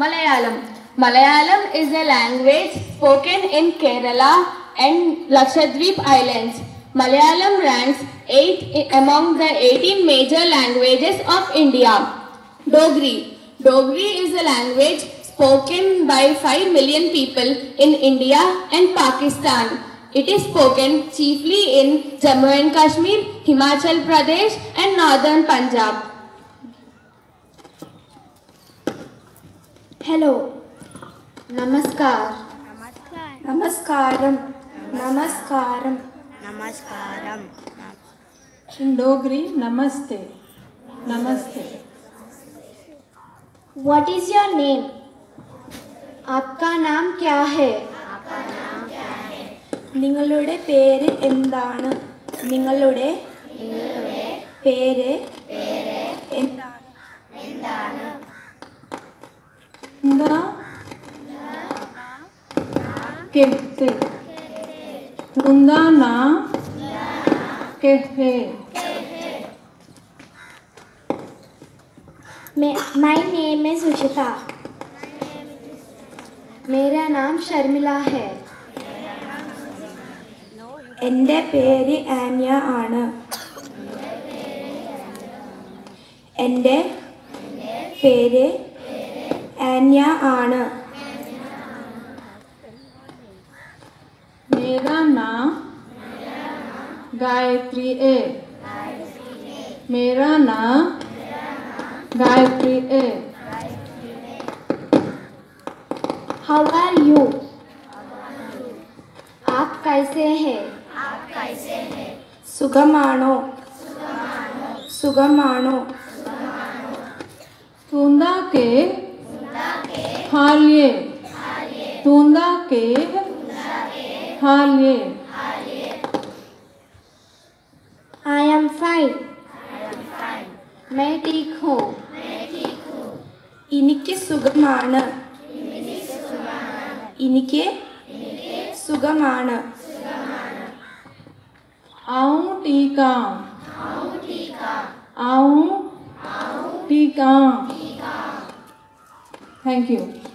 Malayalam. Malayalam is a language spoken in Kerala and Lakshadweep Islands. Malayalam ranks 8th among the 18 major languages of India. Dogri. Dogri is a language spoken by 5 million people in India and Pakistan. It is spoken chiefly in Jammu and Kashmir, Himachal Pradesh and northern Punjab. Hello. Namaskar. Namaskaram. Namaskaram. Namaskaram. In Dogri, Namaste. Namaste. What is your name? आपका नाम क्या है? നിങ്ങളുടെ പേര് എന്താണ്? നിങ്ങളുടെ പേര് എന്താണ്? Nda कहते Nda na कहते My name is Ushita. मेरा नाम शर्मिला है. എൻ്റെ പേര് ആന്യ ആണ്. എൻ്റെ പേര് ആന്യ ആണ്. मेरा नाम गायत्री है. मेरा नाम गायत्री है. How are you? आप कैसे हैं? സുഖമാണോ? സുഖമാണോ? तुंदा के हालिए. तुंदा के हालिए. I am fine. मैं ठीक हूँ. എനിക്ക് സുഖമാണ്. എനിക്ക് സുഖമാണ്. आऊं टीका. आऊं टीका. Thank you.